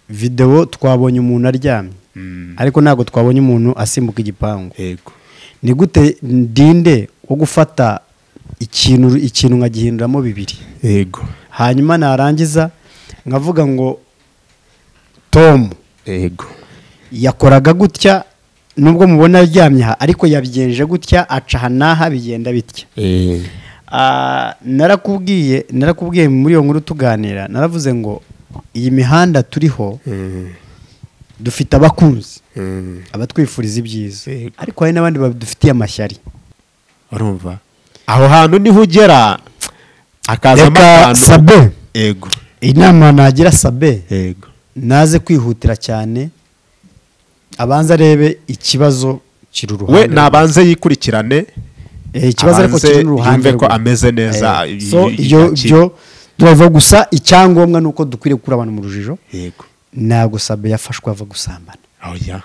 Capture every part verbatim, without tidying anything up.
video twabonye umuntu aryamye ariko ntago twabonye umuntu asimbuka igipangu. Yego. Ni gute ndinde wo gufata ikintu ikintu nkagihinduramo bibiri? Yego. Hanyuma narangiza nkavuga ngo Tom yego yakoraga gutya nubwo mubona aryamye ha ariko yabigenje gutya aca hanaha bigenda bitya. Eh. Ah narakubwiye narakubwiye muri yo nkuru tuganira naravuze ngo iyi mihanda turiho Mm. dufite abakunzi Mm. abatwifuriza ibyiza Yego. ariko hari n'abandi badufitiye amashyari. Urumva aho hantu niho ugera akaza Reka amakano. Sabe Yego. inama nagira Sabe Yego. naze kwihutira cyane abanza arebe ikibazo kiri We uruhande nabanze yikurikirane eh ikibazo ariko abanze kiri uruhande yumve ko rwe. ameze neza. Eh, so iyo byo turava gusa icyangombwa nuko dukwiriye gukura abantu mu rujijo. Yego. Nago Sabe yafashwe ava gusambana. Oya.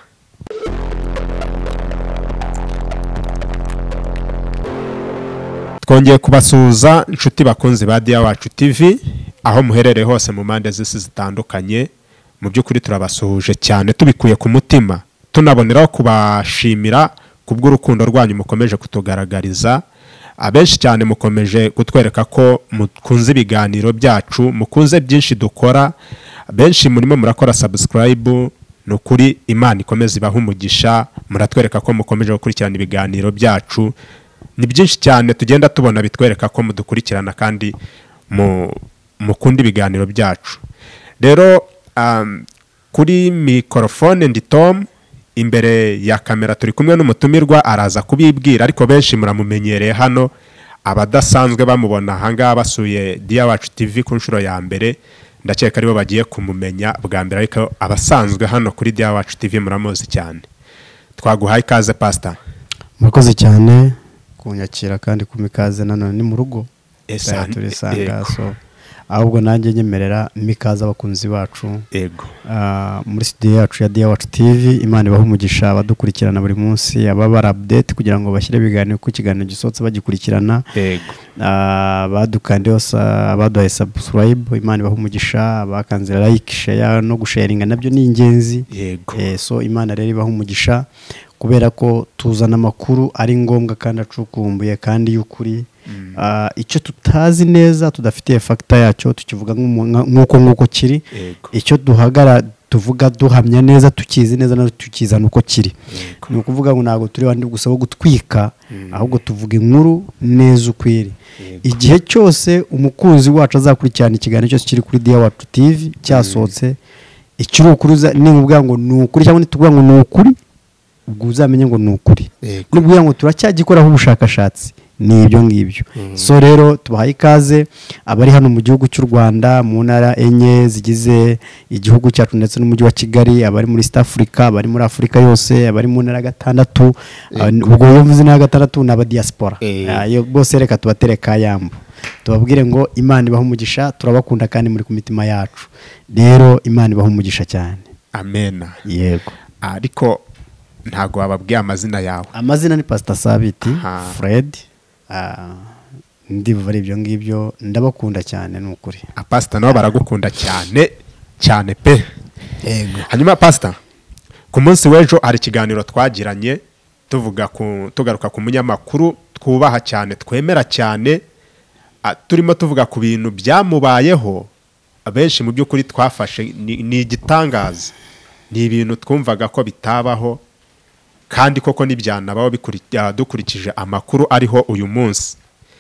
Twongeye kubasuhuza inshuti bakunzi ba Dia Wacu T V aho muherereye hose mu mande z'isi zitandukanye. Mu by'ukuri turabasuhuje cyane tubikuye ku mutima, tunaboneraho kubashimira kubw'urukundo rwanyu mukomeje kutugaragariza. Abenshi cyane mukomeje kutwereka ko mukunze ibiganiro byacu, mukunze byinshi dukora. Benshi murimo murakora subscribe, nukuri Imana ikomeze ibaha umugisha. Muratwereka ko mukomeje gukurikirana ibiganiro byacu. Ni byinshi cyane tugenda tubona bitwereka ko mudukurikirana kandi mu mukunda ibiganiro byacu. Rero um, kuri microphone ndi Tom, imbere ya kamera turi kumwe n'umutumirwa araza kubibwira, ariko benshi muramumenyereye hano. Abadasanzwe bamubona hanga basuye Dia Wacu T V ku nshuro ya mbere, ndakeka aribo bagiye kumumenya bwa mbere, ariko abasanzwe hano kuri Dia Wacu T V muramuzi cyane. Twaguhaye ikaze Pastor. Murakoze cyane kunyakira kandi kumikaze nanone ni mu rugo. Esa turisanga so ahubwo nanjye nyemerera mikaza abakunzi bacu. Yego. Uh, muri studio yacu ya Dia Wacu T V Imana ibaha umugisha abadukurikirana buri munsi ababa update kugira ngo bashyire biganiro ku kiganiro gisotse bagikurikirana. Yego. Uh, badukande hose abaduhaye subscribe Imana ibaha umugisha, abakanze like share no gusharinga nabyo ni ingenzi. Yego. Eh, so Imana rero ibaha umugisha kubera ko tuzana amakuru ari ngombwa kandi acukumbuye kandi y'ukuri. Mm. Uh, icyo tutazi neza tudafitiye factor yacyo tukivuga nk'uko nk'uko kiri. Icyo duhagara tuvuga duhamya neza tukizi neza no tukizana uko kiri. Ni ukuvuga ngo nago turi bandi gusaba gutwika. Mm. Ahubwo tuvuga inkuru neza ukwiri. Igihe cyose umukunzi wacu azakurikirana ikiganiro cyose kiri kuri Dia Wacu T V cyasohotse, icyo ukuruza ni ubwa ngo ni ukuri cyangwa nituvuga ngo ni ukuri, ubwo uzamenye ngo ni ukuri. Nubwo ngo turacyagikoraho ubushakashatsi ni ibyo ngibyo. Mm. So rero tubahaye ikaze abari hano mu gihugu cy'u Rwanda mu ntara enye zigize igihugu cyacu ndetse n'umujyi wa Kigali, abari muri East Africa, abari muri Afrika yose, abari mu ntara gatandatu. Ubwo yumvuze ntara gatandatu n'aba diaspora. Yo bose reka tubatereka yambo tubabwire ngo Imana ibaha umugisha, turabakunda kandi muri ku mitima yacu. Rero Imana ibaha umugisha cyane. Amen. Yego. Ariko ntago wababwiye amazina yawe. Amazina ni Pastor Sabiti Fred. Uh, ndivuga ari ibyo ngibyo, ndabakunda cyane n'ukuri. A Pastor nabo baragukunda cyane cyane pe. Yego. Hanyuma Pastor, ku munsi w'ejo hari ikiganiro twagiranye tuvuga ku tugaruka ku munyamakuru twubaha cyane twemera cyane, uh, turimo tuvuga ku bintu byamubayeho. Abenshi mu by'ukuri twafashe ni igitangaza, ni ibintu twumvaga ko bitabaho kandi koko nibyanabaho dukurikije amakuru ariho uyu munsi.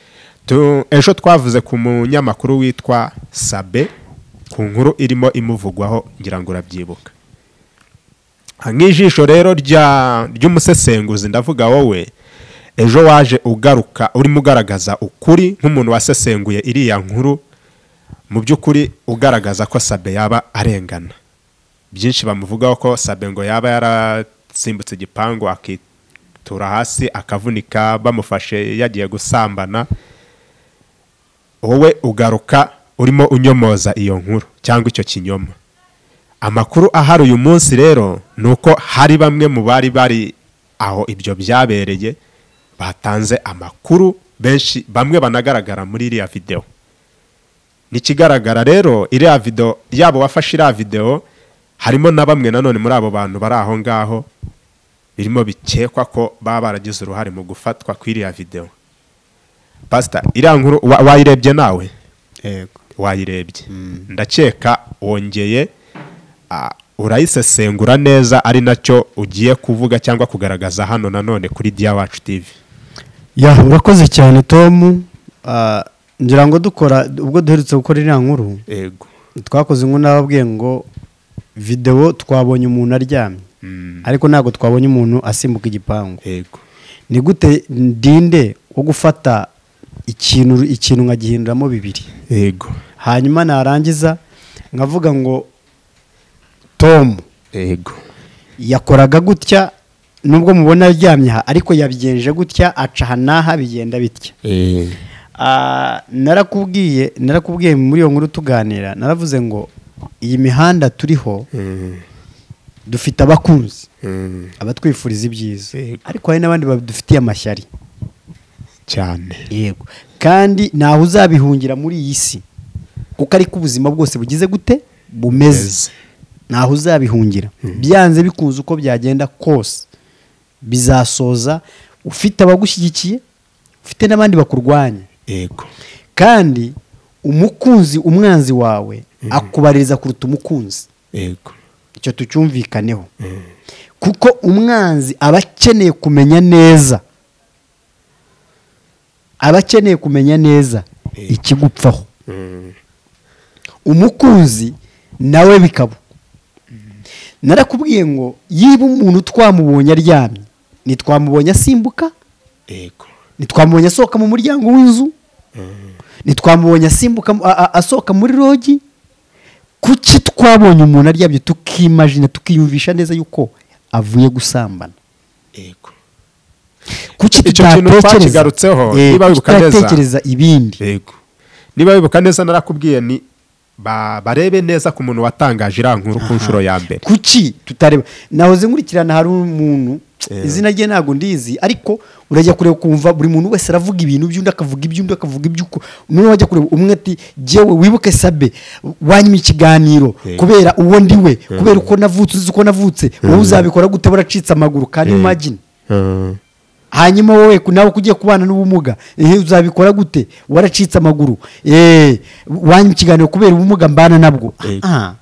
Tu ejo twavuze ku munyamakuru witwa Sabe ku nkuru irimo imuvugwaho, ngira ngo urabyibuka. Nk'ijisho rero rya ry'umusesenguzi ndavuga wowe ejo waje ugaruka urimo ugaragaza ukuri nk'umuntu wasesenguye iriya nkuru, mu by'ukuri ugaragaza ko Sabe yaba arengana. Byinshi bamuvugaho ko Sabe ngo yaba yara simbutse igipangu akitura hasi akavunika bamufashe yagiye gusambana. Wowe ugaruka urimo unyomoza iyo nkuru cyangwa icyo kinyoma. Amakuru ahari uyu munsi rero nuko hari bamwe mu bari bari aho ibyo byabereye batanze amakuru, benshi bamwe banagaragara muri iriya video. Nikigaragara rero iriya video yabo wafashe iriya video harimo na bamwe nanone muri abo bantu bari aho ngaho birimo bikekwa ko baba baragize uruhare mu gufatwa kw'iriya video. Pastor, iriya nkuru wa- wayirebye nawe? yego Wayirebye. Ndakeka wongeye ah, urayisesengura neza, ari nacyo ugiye kuvuga cyangwa kugaragaza hano nanone kuri Dia Wacu T V. ya urakoze cyane Tom. Ah, ngira ngo dukora ubwo duherutse gukora iriya nkuru Yego. twakoze inkuru nababwiye ngo video twabonye umuntu aryamye Mm. ariko ntabwo twabonye umuntu asimbuka igipangu. Yego. Ni gute ndinde wo gufata ikintu ikintu nkagihinduramo bibiri, Yego. hanyuma narangiza nkavuga ngo Tom Yego. yakoraga gutya nubwo mubona aryamye aha ariko yabigenje gutya aca aha n'aha bigenda bitya. Eh. Ah, narakubwiye narakubwiye muri iyo nkuru tuganira, naravuze ngo iyi mihanda turiho Mm. dufite abakunzi Mm. abatwifuriza ibyiza, Yego. ariko hari n'abandi badufitiye amashyari Cyane. yego, kandi ntaho uzabihungira muri iyi si kuko ariko ubuzima bwose bugize gute bumeze, Meze. ntaho uzabihungira. Byanze bikunze uko byagenda kose bizasoza ufite abagushyigikiye, ufite n'abandi bakurwanya. Yego. Kandi umukunzi umwanzi wawe akubaririza kuruta umukunzi. Yego. Icyo tucyumvikaneho. Kuko umwanzi aba akeneye kumenya neza, aba akeneye kumenya neza ikigupfaho. Mm. Umukunzi nawe bikaba. Narakubwiye ngo yiba umuntu twamubonye aryamye, nitwamubonye asimbuka, Yego. nitwamubonye asohoka mu muryango w'inzu, nitwamubonye asimbuka a- a- asohoka muri rogi. Kuki twabonye umuntu aryamye tukimagina tukiyumvisha neza yuko avuye gusambana? Yego. Kuki Icyo kintu twakigarutseho, Eh, niba wibuka neza. tutatekereza ibindi? Yego. Niba wibuka neza narakubwiye ni ba- barebe neza ku muntu watangaje iriya nkuru ku nshuro ya mbere. Kuki tutareba? Nahoze nkurikirana hari umuntu Yeah. izina rye ntabwo ndizi, ariko urajya kureba kumva buri muntu wese aravuga ibintu by'undi, akavuga iby'undi, akavuga iby'uko none wajya kureba umwe ati jewe wibuke Sabe wanyima ikiganiro Yeah. kubera uwo ndiwe, kubera uko navutse uzi uko navutse, wowe uzabikora gute buracitse amaguru? Kandi Yeah. imagine Mm. hanyuma wowe nawe kugiye kubana n'ubumuga, eh uzabikora gute waracitse amaguru? Eh wanyima ikiganiro kubera ubumuga mbana nabwo. Yego. Ah,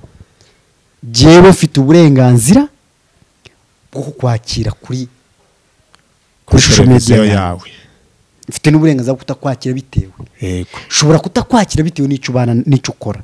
jewe mfite uburenganzira bwo kukwakira kuri Kuri social media televiziyo yawe. yawe. Mfite n'uburenganzira bwo kutakwakira bitewe, Yego. ushobora kutakwakira bitewe n'icyo ubana n'icyo ukora,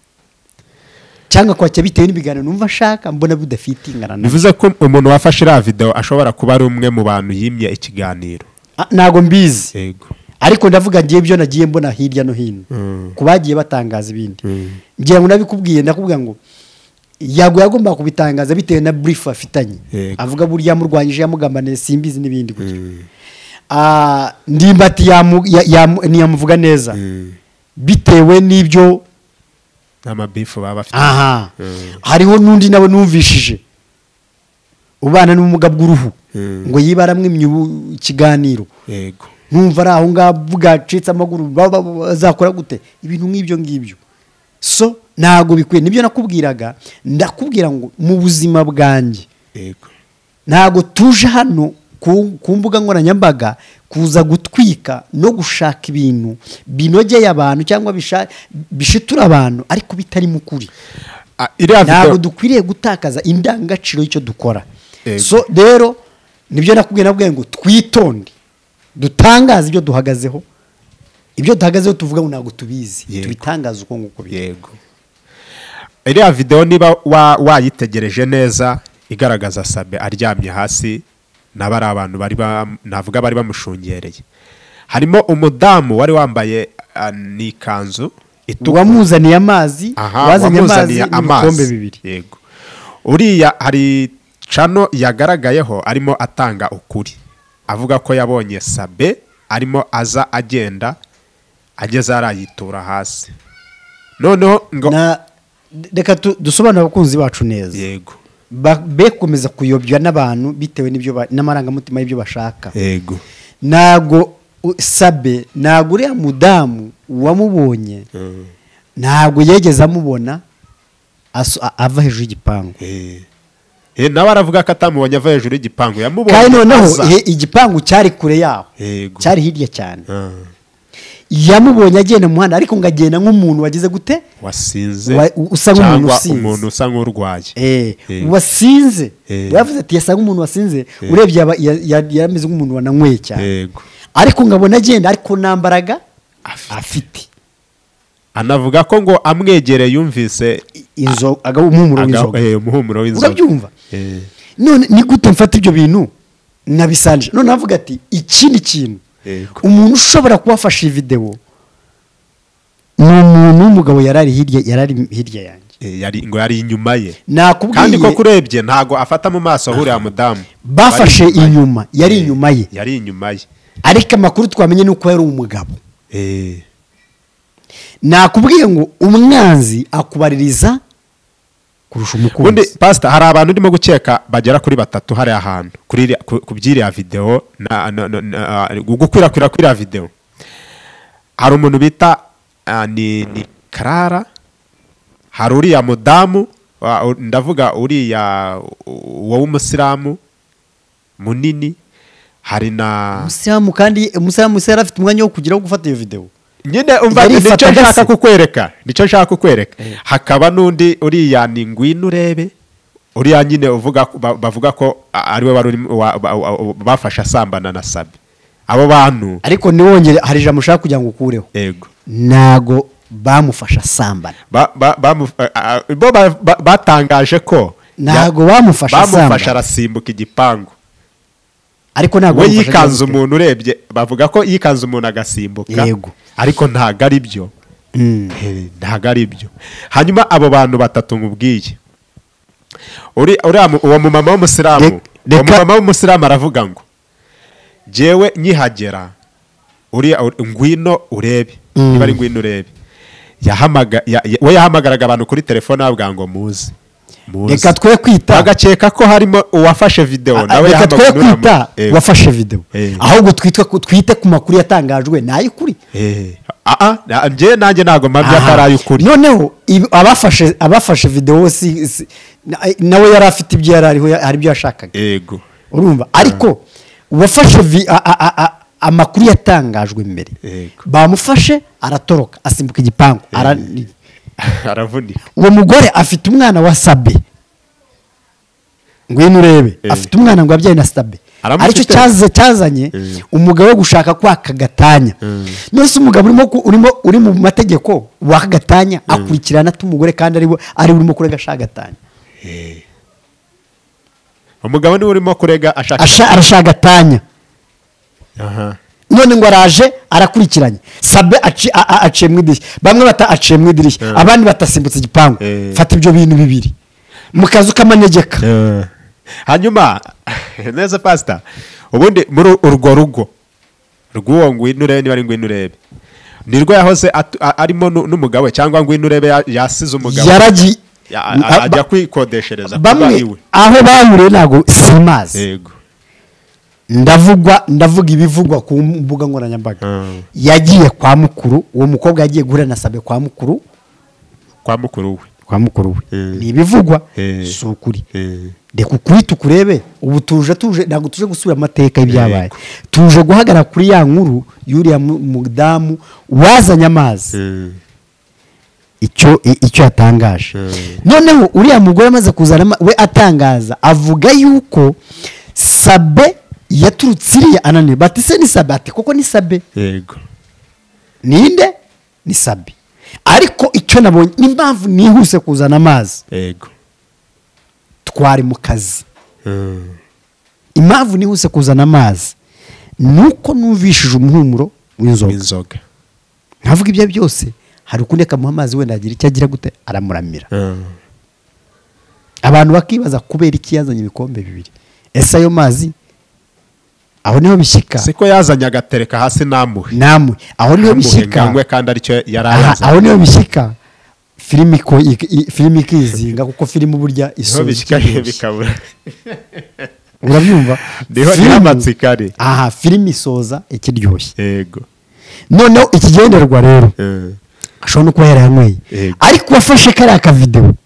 cyangwa kwakira bitewe n'ibiganiro numva nshaka mbona bidafite ingana na. Bivuze ko umuntu wafashe iriya video ashobora kuba ari umwe mu bantu yimye ikiganiro. Ah, ntago mbizi, Yego. ariko ndavuga ngiye ibyo nagiye mbona hirya no hino Mm. ku bagiye batangaza ibindi. Mm. ngira ngo nabikubwiye, ndakubwira ngo yago yagomba kubitangaza bitewe na brief afitanye. Yego. Avuga burya yamurwanyije, yamugambaniye, simbizi n'ibindi gutyo. Mm. Ah, ndimbati yamu- ya- yamu- ntiyamuvuga neza Mm. bitewe n'ibyo. N'amabifu baba bafite. Aha, Mm. hariho n'undi nawe numvishije ubana n'ubumuga bw'uruhu Mm. ngo yiba aramwimye ubu- ikiganiro, Yego. numva ari aho ngaho bwacitse amaguru, baba- baba- bazakora gute ibintu nk'ibyo ngibyo. So ntago bikwiye, nibyo nakubwiraga, ndakubwira ngo mu buzima bwanjye Yego. ntago tuje hano ku, ku mbuga nkoranyambaga kuza gutwika no gushaka ibintu binogeye abantu cyangwa bisha- bishitura abantu ariko bitari mu kuri. Ah, iriya Ntabwo video dukwiriye gutakaza indangagaciro y'icyo dukora. Yego. So rero nibyo nakubwiye, nabwiye ngo twitonde, dutangaze ibyo duhagazeho, ibyo duhagazeho tuvuga ngo ntabwo tubizi, Yego. tubitangaze uko nguko biri. Yego. Iriya video niba wa- wayitegereje neza igaragaza Sabe aryamye hasi, naba ari abantu bari ba- navuga bari bamushungereye. Harimo umudamu wari wambaye ah, n'ikanzu itukura. Wamuzaniye amazi, Aha, wazanye amazi wamuzaniye n'ibikombe bibiri. Yego. Uriya hari cano yagaragayeho arimo atanga ukuri, avuga ko yabonye Sabe arimo aza agenda ageze arayitura hasi, noneho ngo Na reka tu- dusobanure abakunzi bacu neza. yego. Ba- be komeza kuyobywa n'abantu bitewe n'ibyo ba- n'amarangamutima y'ibyo bashaka. Yego. Ntago u- Sabe, ntago uriya mudamu wamubonye, Mm. ntabwo yegeze amubona aso- a- ava hejuru y'igipangu Eh. Eh, nawe aravuga ko atamubonye ava hejuru y'igipangu yamubonye kandi noneho aza. he- igipangu cyari kure yaho Yego. cyari hirya cyane Ah. yamubonye agenda mu muhanda ariko ngo agenda nk'umuntu wagize gute wasinze Wa- usa nk'umuntu cyangwa usinze. umuntu usa nk'urwaye Eh, Eh. wasinze Eh. yavuze ati yasa nk'umuntu wasinze urebye yaba- ya- ya- yarameze nk'umuntu wananyweye cyane yego ariko ngabona agenda ariko nta mbaraga Afite. afite anavuga ko ngo amwegereye yumvise inzo aga- umuhumuro aga- w'inzoga eh, umuhumuro w'inzoga urabyumva Eh. none ni gute mfata ibyo bintu nabisanje none avuga ati ikindi kintu Yego. umuntu ushobora kubafasha iyi videwo ni umuntu w'umugabo yari ari hirya yari ari hirya yanjye Eh, yari ngo yari inyuma ye nakubwiye kandi ko kurebye ntago afata mu maso ahuriya mudamu bafashe Bari inyuma yari Eh, inyuma ye yari inyuma ye ariko amakuru twamenye ni uko yari umugabo Eh. nakubwiye ngo umwanzi akubaririza kurusha ubundi umukunzi pasita hari abantu urimo gukeka bagera kuri batatu hariya hantu kuri iriya- ku ku by'iriya videwo na- na- na- na- gukwirakwira kw'iriya videwo hari umuntu bita ah, ni ni karara hari uriya mudamu wa- u- ndavuga uriya uwo w'umusilamu munini hari na umusilamu kandi umusilamu se yari afite umwanya wo kugira wo gufata iyo videwo nyine umva Yari nicyo ifataga nshaka se. kukwereka nicyo nshaka kukwereka hakaba n'undi uriya ni ngwino urebe uriya nyine uvuga ba- bavuga ko a- ariwe wari urimo- wa- ba- wa- bafashe asambana na sabe abo bantu ariko ntiwongere hari ijambo ushaka kugira ngo ukureho yego ntago bamufasha asambana Ba- ba- bamu- a- a- bo ba- ba- batangaje ko ntago bamufasha bamufashe asambana arasimbuka igipangu ariko ntago we bamufasha yikanze asambana. umuntu urebye bavuga ko yikanze umuntu agasimbuka Yego. ariko ntago ari byo Mm. Eh, ntago ari byo hanyuma abo bantu batatu nkubwiye uri uriya mu- uwo mumama w'umusilamu Rek- uwo reka- mumama w'umusilamu aravuga ngo jyewe nkihagera uriya ur- ngwino urebe Mm. niba ari ngwino urebe yahamaga ya- ya- we yahamagaraga abantu kuri telefone avuga ngo muze muze reka twe kwita bagakeka ko harimo uwafashe videwo a- nawe reka twe yahamagara kwita uriya mu- Eh, wafashe videwo Eh. ahubwo twitwa ku- twite ku makuru yatangajwe ni ay'ukuri eh, ah, ah, na- njye nanjye ntabwo mpamya ko Aha. ari ay'ukuri noneho ibi- abafashe abafashe videwo si, si na- nawe yari afite ibyo yari ariho ya- hari ibyo yashakaga yego urumva ariko uwafashe vi- a- a- a- a- amakuru yatangajwe mbere Yego. bamufashe aratoroka asimbuka igipangu ara- aravunika uwo mugore afite umwana wa sabe ngwino urebe Eh. afite umwana ngo yabyaye na sabe Aramufite? aricyo cyaze cyazanye Eh. umugabo wo gushaka kwaka gatanya Mm. none se umugabo urimo ku- urimo uri mu mategeko waka gatanya akurikirana ate umugore kandi ari we ari we urimo kurega ashaka gatanya umugabo niwe urimo kurega ashaka Asha- arashaka gatanya aha none ngo araje arakurikiranye sabe aci- a- a- aciye mu idirishya bamwe bata aciye mu idirishya Eh. abandi batasimbutse igipangu Eh. fata ibyo bintu bibiri mu kazu k'amanegeka hanyuma neza pasita ubundi muri urwo rugo rw'uwo ngwino urebe niba ari ngwino urebe nirwo yahoze atu- a- arimo nu- n'umugabo we cyangwa ngwino urebe ya- yasize umugabo yaragi Ya- a- a- ajya kwikodeshereza kuba bamwe iwe aho bahuriye ntabwo simazi yego ndavugwa ndavuga ibivugwa ku mbuga nkoranyambaga Mm. yagiye kwa mukuru uwo mukobwa yagiye guhura na sabe kwa mukuru kwa mukuru we kwa mukuru we Mm. ni ibivugwa Eh. si ukuri Eh, reka ukuri tukurebe ubu tuje tuje ntabwo tuje gusubira amateka y'ibyabaye Yego. tuje guhagarara kuri ya nkuru y'uriya mu- mudamu wazanye amazi eh, icyo i- icyo yatangaje Mm. noneho uriya mugore amaze kuzana ama- we atangaza avuga yuko sabe yaturutse iriya ananiwe bati se ni sabe ati koko ni sabe yego ninde ni sabe ariko icyo nabonye n'impamvu nihuse kuzana amazi yego twari mu kazi Mm. impamvu nihuse kuzana amazi ni uko numvishije umuhumuro w'inzoga w'inzoga nkavuga ibyo byose hari ukundi akamuha amazi wenda agira icyo agira gute aramuramira Mm. abantu bakibaza kubera iki yazanye ibikombe bibiri ese ayo mazi aho niho bishyika siko yazanye agatereka hasi namuhe namwe aho niho bishyika ngwe kandi aricyo yari Aha, ayazanye aho niho bishyika filimi ko ik- i- filimi ikizinga kuko filimi burya niho isoza bishyika ikiryoshye. bikabura urabyumva niho Filimi- niho amatsiko ari aha filimi isoza ikiryoshye yego noneho ikigenderwa rero Eh, ashobora no kuba yarayanyweye Yego. ariko wafashe kariya kavidewo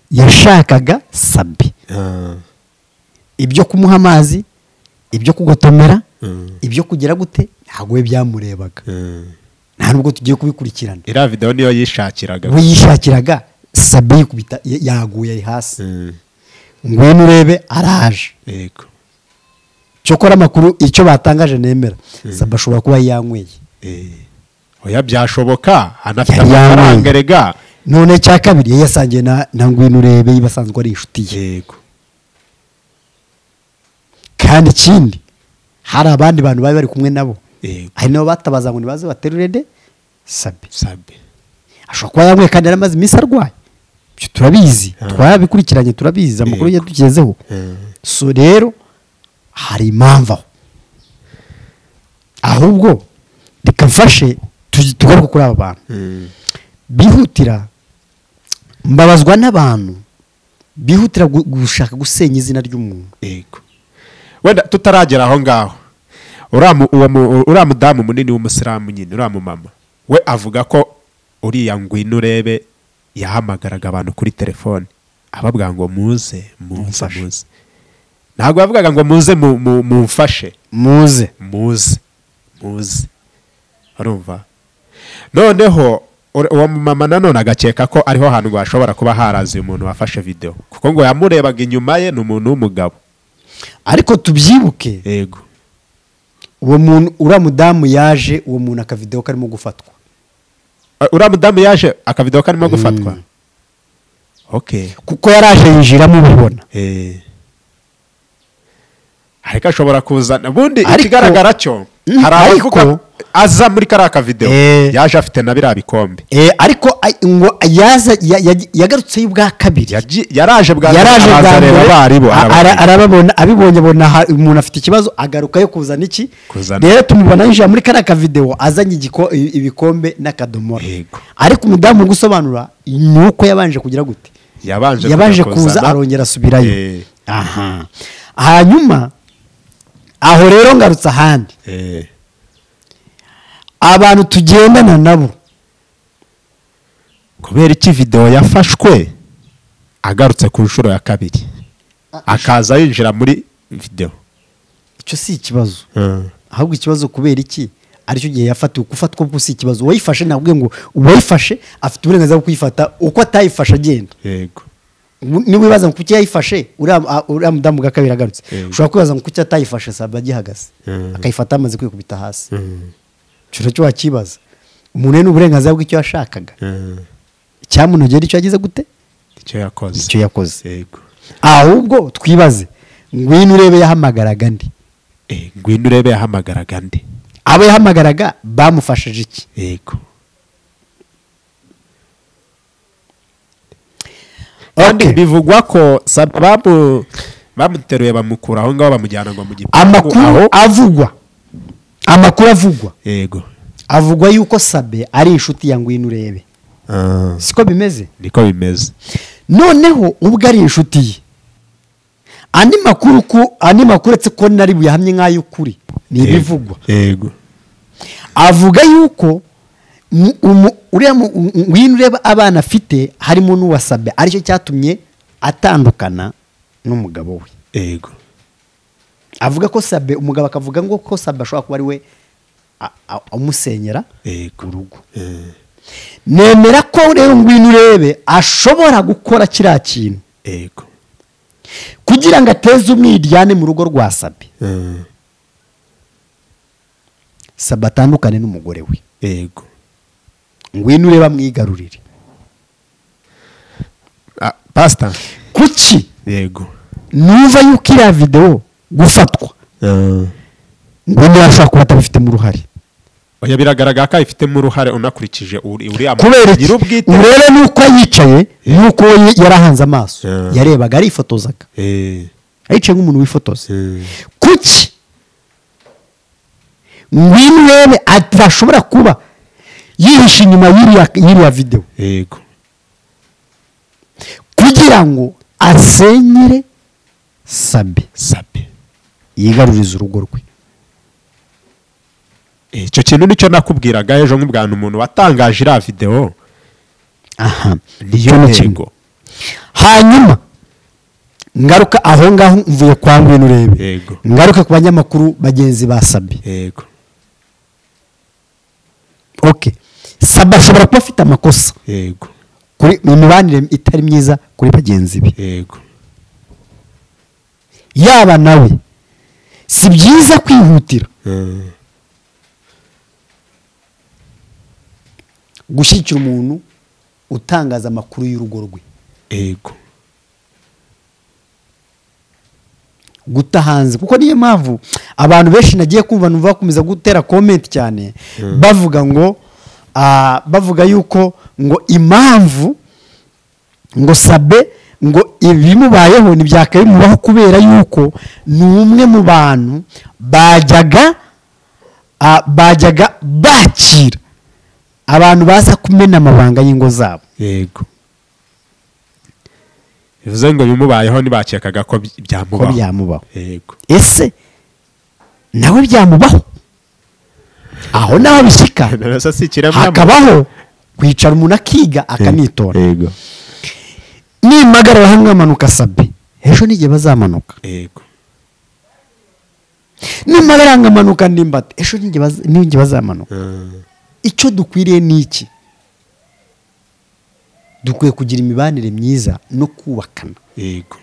yashakaga Sabe. Ah. Ibyo kumuha amazi, ibyo kugotomera, Mm. ibyo kugira gute ntabwo we byamurebaga. Mm. Nta nubwo tugiye kubikurikirana. iriya video niyo yishakiraga. We yishakiraga Sabe yikubita yaguye ari hasi. Mm. Ngwino urebe araje. Yego. Cyokora amakuru icyo batangaje nemera. Sabe ashobora kuba yanyweye. Eh. Oya byashoboka anafite Yari yanyweye. amafaranga rega. None cya kabiri yari yasangiye na na Ngwino urebe yibasanzwe ari inshuti ye. Yego. Kandi ikindi hari abandi bantu bari bari kumwe nabo. Yego. Hari nabo batabaza ngo nibaze baterure de Sabe. Sabe. Ashobora kuba yanyweye kandi yaramaze iminsi arwaye. Ibyo turabizi. Ah. Twarabikurikiranye turabizi amakuru Yego. yadugezeho. Mm. So rero hari impamvu aho. Ahubwo reka mfashe tu- tugaruke kuri aba bantu. Mm. Bihutira mbabazwa n'abantu bihutira gu- gushaka gusenya izina ry'umuntu. Yego. Wenda tutaragera aho ngaho. Uriya mu- uwo mu- uriya mudamu munini w'umusilamu nyine uriya mu mama we avuga ko uriya Ngwino urebe yahamagaraga abantu kuri telefone ababwira ngo muze muze Mumfashe. muze. Ntabwo yavugaga ngo muze mu- mu- mumfashe Muze. muze muze. Urumva? Noneho ur- uwo mama nanone agakeka ko ariho hantu ngo hashobora kuba harazi umuntu wafashe video kuko ngo yamurebaga inyuma ye ni umuntu w'umugabo. Ariko tubyibuke Yego. uwo muntu uriya mudamu yaje uwo muntu akavideo karimo gufatwa. Uh, uriya mudamu yaje akavideo karimo gufatwa. Okay. Kuko yaraje yinjiramo ubibona. Eh. Ariko ashobora kuzana ubundi Ariko- ikigaragara cyo Mm, hari abavuga ariko- aza muri kariya kavideo Eh. yaje afite na biriya bikombe. Eh, ariko ay- ngo yaza ya- ya- yagarutse y'ubwa kabiri. Yaji- yaraje bwa Yaraje bwa abazareba mbere abaribo, a- arababwira. ara- arababona abibonye abona ha- umuntu afite ikibazo agaruka yo kuzana iki. Kuzana. Rero tumubona yinjira muri kariya kavideo azanye igiko- i- ibikombe n'akadomoro. Yego. Ariko umudamu uri gusobanura ni uko yabanje kugira gute. yabanje Yabanje kujya kuza kuzana. arongera asubirayo. Eh. Aha. Hanyuma aho rero ngarutse ahandi. Eh. Abantu tugendana nabo Kubera iki video yafashwe agarutse ku nshuro ya kabiri akaza yinjira muri video. icyo si ikibazo. Mm. Ahubwo ikibazo kubera iki aricyo gihe yafatiwe gufatwa ko si ikibazo. Uwayifashe nabwiye ngo uwayifashe afite uburenganzira bwo kuyifata uko atayifashe agenda. Yego. Niba wibaza ngo kuki yayifashe uriya a- uriya mudamu bwa kabiri agarutse Yego. ushobora kwibaza ngo kuki atayifashe Sabe agihagaze Mm. akayifata amaze kwikubita hasi. Mm. Icyo cyo wakibaza umuntu ni uburenganzira bw'icyo yashakaga. Mm. Icyamunogera icyo yagize gute Icyo yakoze. icyo yakoze. Yego. Ahubwo twibaze Ngwino urebe yahamagaraga ndi Eh, Ngwino urebe yahamagaraga ndi. abo yahamagaraga bamufashije iki? Yego. Kandi Okay. bivugwa ko Sabe bamu bamuteruye bamukura aho ngaho bamujyana ngo mu gipangu Amakuru aho. avugwa amakuru avugwa Yego. avugwa yuko Sabe ari inshuti ya Ngwino urebe. Ah. Siko bimeze. Niko bimeze. Noneho ubwo ari inshuti ye andi makuru ko andi makuru etse ko nari buyahamye nk'ay'ukuri ni Yego. ibivugwa. Yego. Avuga yuko mu- umu- uriya mu- Ngwino urebe abana afite harimo n'uwa Sabe aricyo cyatumye atandukana n'umugabo we. Yego. Avuga ko Sabe umugabo akavuga ngo ko Sabe ashobora kuba ari we a- a- amusenyera Yego. urugo. Eh. Nemera ko rero Ngwino urebe ashobora gukora kiriya kintu Yego. kugira ngo ateze umwiryane mu rugo rwa Sabe. Mm. Sabe atandukane n'umugore we. Yego. Ngwino urebe amwigarurire. Ah, Pastor. Kuki Yego. nuva yuko iriya video gufatwa Ah. Ngwino ashobora kuba atabifitemo uruhare. Oya biragaragara ko ifitemo uruhare unakurikije uri uriya Kubera iki? nyir'ubwite. Urebe nuko yicaye nuko we yarahanze amaso Yeah. yarebaga arifotozaga Eh. ayicaye nk'umuntu wifotoza. Mm. Kuki Ngwino urebe atashobora kuba yihishe inyuma y'iriya y'iriya video Yego. kugira ngo asenyere Sabe Sabe. yigarurize urugo rwe. Icyo kintu nicyo nakubwiraga ejo nk'ubwana umuntu watangaje iriya video. Aha Niyo ntego. hanyuma ngaruka aho ngaho mvuye kwa Ngwino urebe, yego ngaruka ku banyamakuru bagenzi ba Sabe. yego Okay, Sabe ashobora kuba afite amakosa yego kuri imibanire itari myiza kuri bagenzi be, yego yaba nawe si byiza kwihutira Mm. gushyigikira umuntu utangaza amakuru y'urugo rwe, yego guta hanze. Kuko niyo mpamvu abantu benshi nagiye kumva numva bakomeza gutera comment cyane Mm. bavuga ngo ah, bavuga yuko ngo impamvu ngo Sabe ngo ibimubayeho ntibyakaye bimubaho kubera yuko ni umwe mu bantu bajyaga ah, bajyaga bakira abantu baza kumena amabanga y'ingo zabo. yego bivuze ngo bimubayeho ntibakekaga ko by- ko byamubaho byamubaho. yego Ese nawe byamubaho? Aho naho bishyika Nasa si ikiremwa hakabaho kwicara umuntu akiga akanitora. yego Nimagarara hamwe amanuka Sabe, ejo n'igihe bazamanuka. yego Nimagarara ngamanuka Ndimbati, ejo n'igihe baz- n'igihe bazamanuka. Mm. Icyo dukwiriye ni iki? Dukwiye kugira imibanire myiza no kubakana. yego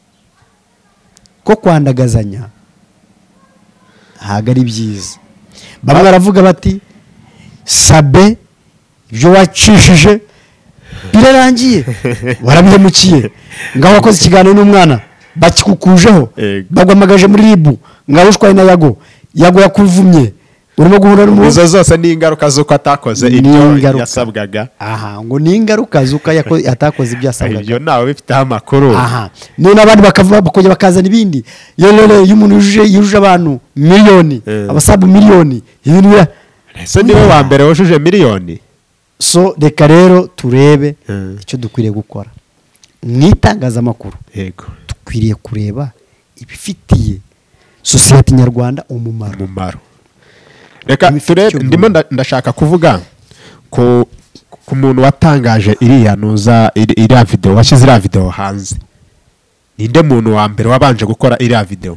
Ko kwandagazanya ntabwo ari byiza. Bamwe baravuga bati Sabe ibyo wacishije birarangiye, warabihemukiye, ngaho wakoze ikiganiro n'umwana bakikukujeho, Yego. bagwamagaje muri ribu, ngaho ushwaye na Yago, Yago yakuvumye, urimo guhura n'umuntu. izo zose ni ingaruka z'uko atakoze Ni ibyo ingaruka. yasabwaga. Aha, ngo ni ingaruka zuko yako- atakoze ibyo yasabwaga. ibyo nawe bifiteho amakuru. Aha, none abandi bakavuga bakongera bakazana ibindi. Yo rero iyo umuntu yujuje yujuje abantu miliyoni, Eh. abasabu miliyoni, ibintu bira. ese niwe wa mbere wujuje miliyoni. So reka rero turebe Eh. icyo dukwiriye gukora mu itangazamakuru. yego Dukwiriye kureba ibifitiye sosiyete nyarwanda umumaro. umumaro. Reka Ibifite turebe, icyo ndimo bivuga. nda- ndashaka kuvuga ku ku muntu watangaje iriya nuza iri- iriya video, washyize iriya video hanze. Ninde muntu wa mbere wabanje gukora iriya video?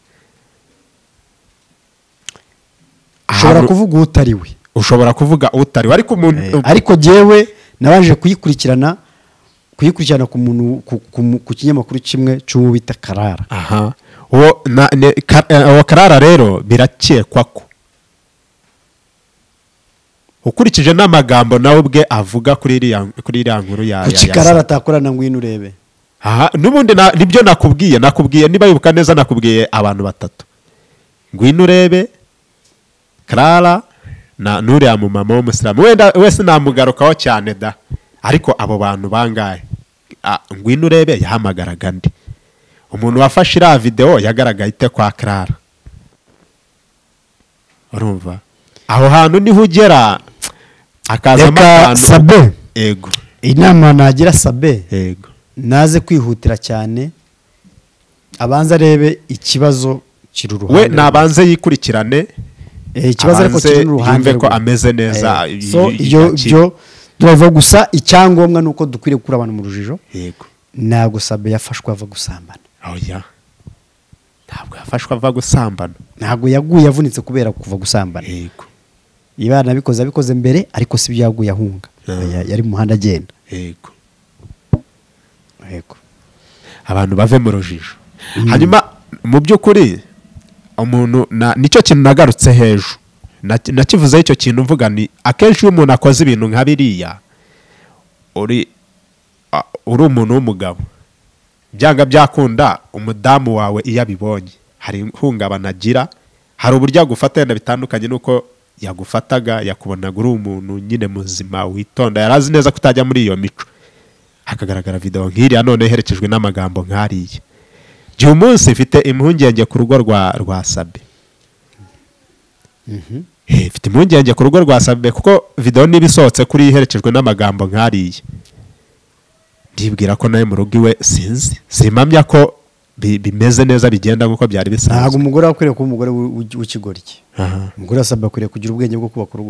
Ushobora Ahantu- kuvuga utari we, ushobora kuvuga utari we, ariko umuntu Eh, ariko jewe nabanje kuyikurikirana kuyikurikirana ku muntu ku, ku, ku kinyamakuru kimwe cy'uwo bita Karara. aha uwo na, ne, ka, eh, uwo Karara rero birakekwa ko ukurikije n'amagambo nawe ubwe avuga kuri iriya kuri iriya nkuru ya Kuki ya- Karara atakorana Ngwino urebe? aha nubundi na- nibyo nakubwiye nakubwiye niba yibuka neza nakubwiye abantu batatu: Ngwino urebe, Karara na nuriya mu mama w'umusilamu, wenda wese namugarukaho cyane da, ariko abo bantu bangahe? Ah, Ngwino urebe yahamagaraga ndi umuntu wafashe iriya video yagaragaye ite kwa Karara. Urumva aho hantu niho ugera akazamo Reka akantu. Sabe, Ego inama nagira Sabe, ego naze kwihutira cyane, abanza arebe ikibazo kiri we uruhande. nabanze yikurikirane, Eh, ikibazo ariko abanze kiri n'uruhande yumve ko rwe. ameze neza. Eh, y- so y- iyo yakira. byo turavuga gusa icyangombwa nuko dukwiriye gukura abantu mu rujijo. Yego Ntabwo Sabe yafashwe ava gusambana, oya ntabwo yafashwe ava gusambana. ntabwo yaguye avunitse kubera kuva gusambana. Yego Iba yanabikoze abikoze mbere, ariko si byo yaguye ahunga. Ah. Ya- yari mu muhanda agenda. yego Yego. abantu bave mu rujijo. Hanyuma mu by'ukuri umuntu na nicyo kintu nagarutse hejuru Na- nakivuzeho icyo kintu mvuga ni akenshi iyo umuntu akoze ibintu nka biriya uri a- uri umuntu w'umugabo, byanga byakunda umudamu wawe iyo abibonye hari ihungabana agira, hari uburyo agufata yenda bitandukanye nuko yagufataga, yakubonaga uri umuntu nyine muzima witonda, yari azi neza ko utajya muri iyo mico, hakagaragara video nk'iriya none iherekejwe n'amagambo nk'ariya. Gihe umunsi mfite impungenge ku rugo rwa rwa Sabe. Mhm. Eh, mfite impungenge ku rugo rwa Sabe kuko video niba isohotse kuri iherekejwe n'amagambo nk'ariya, ndibwira ko nawe mu rugo iwe sinzi simpamya ko bi- bimeze neza bigenda nk'uko byari Ntabwo bisanzwe. umugore akwiriye kuba umugore w'ikigoryi. Aha. Umugore wa Sabe akwiriye kugira ubwenge bwo kubaka urugo rwe.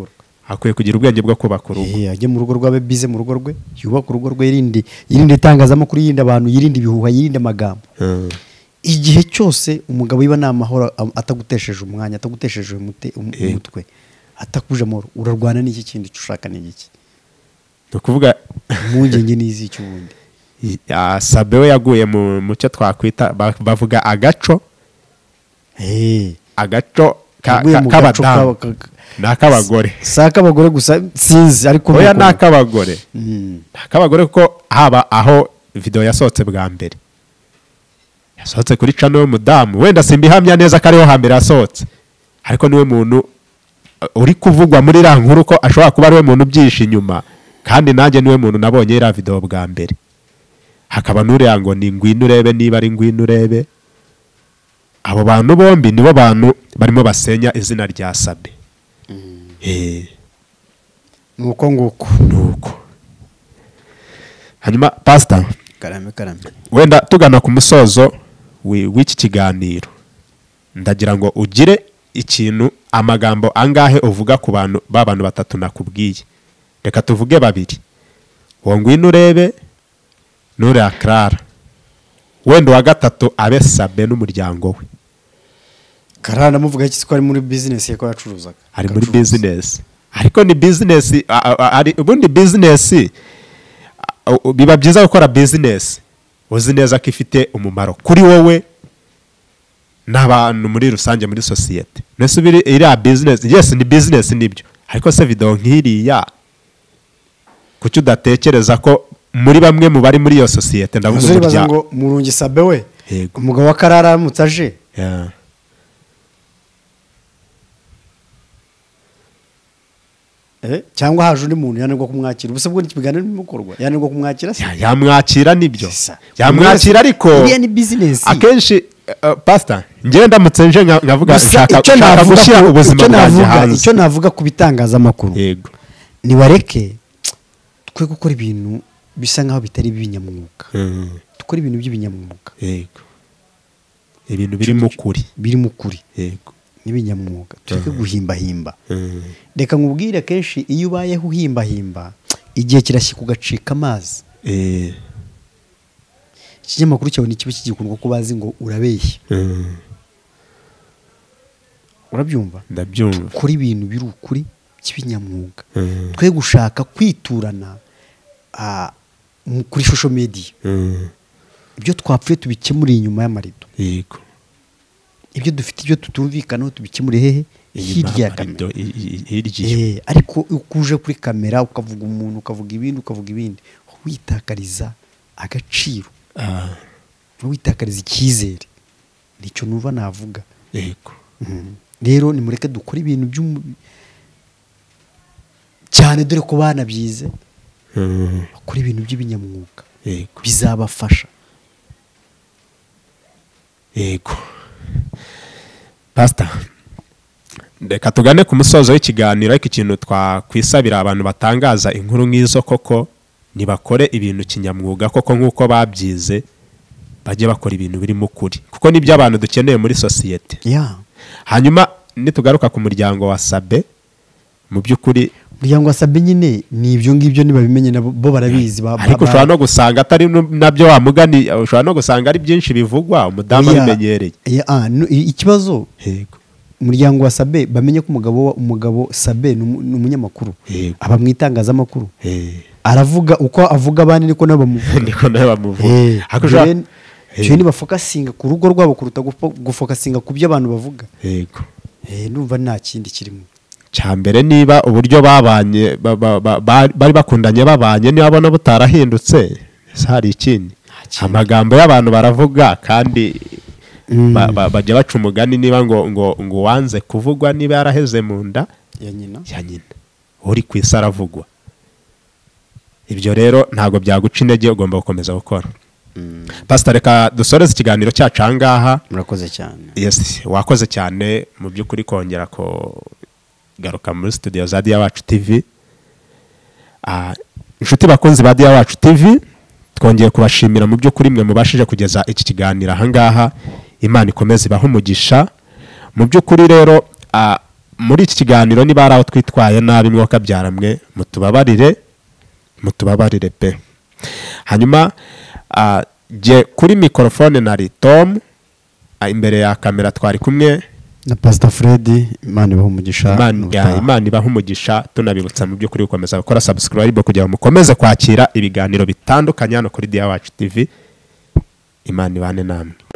akwiye kugira ubwenge bwo kubaka urugo. Eh, ajye mu rugo rwabe bize mu rugo rwe, yubaka urugo rwe, yirinde yirinde itangazamakuru, yirinde abantu, yirinde ibihuha, yirinde amagambo. Mm. Igihe cyose umugabo yiba nta mahoro, am- atagutesheje umwanya, atagutesheje umute- um- Eh. umutwe, atakuje amahoro, urarwana n'iki kindi ushaka n'iki? ni ukuvuga Impungenge n'iziki ubundi. ah, Sabe we yaguye mu mu cyo twakwita ba- bavuga agaco Eh, agaco ka- yaguye ka- mu gaco k'abadamu ka- ka- ni ak'abagore. si ak'abagore gusa sinzi, ariko Oya nuko- ni ak'abagore. Mm. Ni ak'abagore kuko haba aho video yasohotse bwa mbere yasohotse kuri channel y'umudamu, wenda simbihamya neza ko ariho hambere yasohotse, ariko niwe muntu uh, uri kuvugwa muri iriya nkuru ko ashobora kuba ariwe muntu ubyihishe inyuma, kandi nanjye niwe muntu nabonye iriya video bwa mbere. Hakaba n'uriya ngo ni ngwino urebe, niba ari ngwino urebe. Abo bantu bombi nibo bantu barimo basenya izina rya Sabe. Eh, nuko nguko. nuko hanyuma pastor, Karame karame. wenda tugana ku musozo wi- w'iki kiganiro, ndagira ngo ugire ikintu, amagambo angahe uvuga ku bantu ba bantu batatu nakubwiye. Reka tuvuge babiri, uwo ngwino urebe n'uriya Clara, wenda uwa gatatu abe Sabe n'umuryango we. Karara ndamuvuga iki ko ari muri business ye ko yacuruzaga. Ari muri Agacuruza. business, ariko ni business a- a- a- ari ubundi business a- a- biba byiza gukora business uzi neza ko ifite umumaro kuri wowe n'abantu muri rusange muri sosiyete. Nese biri iriya business, yes ni business nibyo, ariko se video nk'iriya kuki udatekereza ko muri bamwe mu bari muri iyo sosiyete, ndavuga Umusore baza umuryango. ngo Murungi Sabe we, Yego. umugabo wa Karara aramutse aje, Yeah. eh, cyangwa haje undi muntu yanirwa kumwakira. Ubuse bwo n'ikiganiro bimukorwa, yanirwa kumwakira se. Ya- yamwakira nibyo, Sisa. yamwakira ariko iriya ni business. akenshi uh, pastor njyewe ndamutse nje nka- nkavuga Gusa nshaka icyo nshaka navuga gushyira ku- ubuzima icyo bwanjye navuga- hanze. icyo navuga ku bitangazamakuru, Yego. nibareke twe gukora ibintu bisa nkaho bitari ibinyamwuga. Mm. Dukora ibintu by'ibinyamwuga, Yego. Ibintu birimo ukuri. birimo ukuri Yego. n'ibinyamwuga, tureke guhimbahimba. Mm. Reka nkubwire, kenshi iyo ubayeho uhimbahimba, igihe kirashyika ugacika amazi. Eh. Ikinyamakuru cyawe ntikibe kigikundwa ko bazi ngo urabeshya. Mm. Urabyumva? Ndabyumva. Kora ibintu biri ukuri cy'ibinyamwuga. Mm. Twe gushaka kwiturana ah, mu- kuri social media. Mm. Ibyo twapfuye tubikemuriye inyuma y'amarido. Yego. Ibyo dufite ibyo tutumvikanaho tubikemuriye hehe? Inyuma Hirya ya y'amarido, kamera. i- i- hirya iyo. Eh, ariko uko uje kuri kamera ukavuga umuntu, ukavuga ibindi, ukavuga ibindi, witakariza agaciro, Ah. witakariza icyizere. Nicyo numva navuga. Yego. Mhm. Rero nimureke dukora ibintu by'umu cyane, dore ko banabyize, Mm. bakora ibintu by'ibinyamwuga Yego. bizabafasha. Yego. Pastor, reka tugane ku musozo w'ikiganiro, ariko ikintu twakwisabira abantu batangaza inkuru nk'izo, koko nibakore ibintu kinyamwuga koko nk'uko babyize, bajye bakora ibintu birimo ukuri, kuko nibyo abantu dukeneye muri sosiyete. Yeah. Hanyuma nitugaruka ku muryango wa Sabe, mu by'ukuri Umuryango wa Sabe nyine ni ibyo ngibyo, nibabimenye nabo bo barabizi. ba- ba- ariko ba- ushobora no gusanga atari nu- nabyo wamugani, ushobora no gusanga ari byinshi bivugwa umudamu Oya, abimenyereye. eh, ah, no, i- ikibazo Yego. umuryango wa Sabe bamenye ko umugabo wa- umugabo Sabe ni umu- ni umunyamakuru, Yego. aba mu itangazamakuru, Eh. aravuga uko avuga abandi niko nabo bamuvuga. niko nawe bamuvuga. Eh, Ariko ushobora- rero, cyo ni bafokasinga ku rugo rwabo kuruta gufo- gufokasinga ku byo abantu bavuga. Yego. Eh, ndumva nta kindi kirimo. Cya mbere niba uburyo babanye ba- ba- ba- ba- bari bakundanye babanye, niba abona butarahindutse, ese hari ikindi. kindi. Amagambo y'abantu baravuga, kandi Mm. ba- ba- bajya baca umugani, niba ngo ngo ngo wanze kuvugwa niba yaraheze mu nda Ya nyina. ya nyina, uri ku isi aravugwa. Ibyo rero ntabwo byaguca intege, ugomba gukomeza gukora. Mm. Pastor, reka dusoreze ikiganiro cyacu aha ngaha. Murakoze cyane. Yes, wakoze cyane mu by'ukuri kongera ko garuka muri studio za Dia Wacu T V. Ah, inshuti bakunzi ba Dia Wacu T V, twongeye kubashimira mu by'ukuri mwe mubashije kugeza iki kiganiro aha ngaha. Imana ikomeze ibahe umugisha. Mu by'ukuri rero, ah, muri iki kiganiro niba ari aho twitwaye nabi mwuka byaramwe mutubabarire mutubabarire pe. Hanyuma uh, je kuri microphone nari Tom, uh, imbere ya kamera twari kumwe na Pastor Fred. Imana ibahe umugisha. Imana Imana ibahe umugisha. Tunabibutsa mu by'ukuri gukomeza gukora subscribe kugira ngo mukomeze kwakira ibiganiro bitandukanye hano kuri Dia Wacu T V. Imana ibane namwe.